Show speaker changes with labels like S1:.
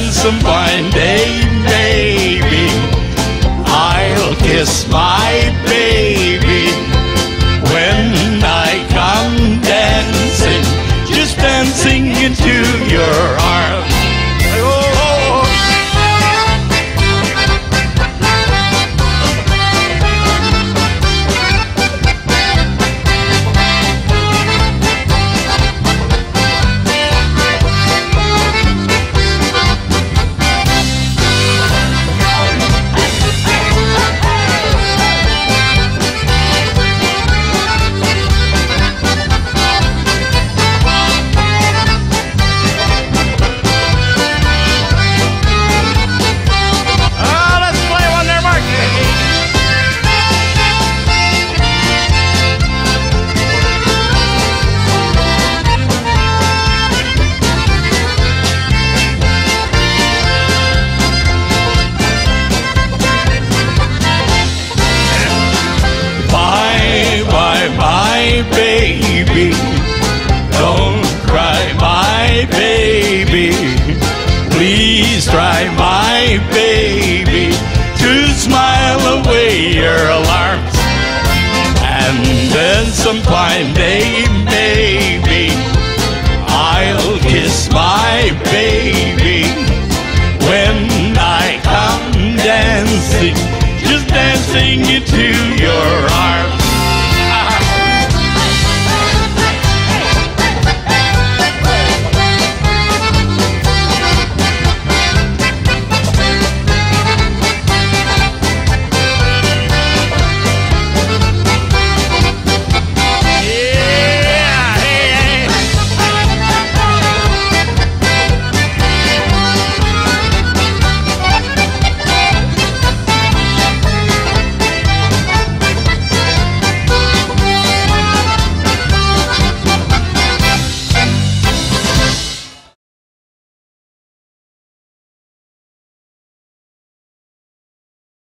S1: then some fine day, maybe I'll kiss my baby. When I come dancing, just dancing into your arms. Baby, don't cry, my baby. Please try, my baby, to smile away your alarms. And then some fine day, maybe I'll kiss my baby.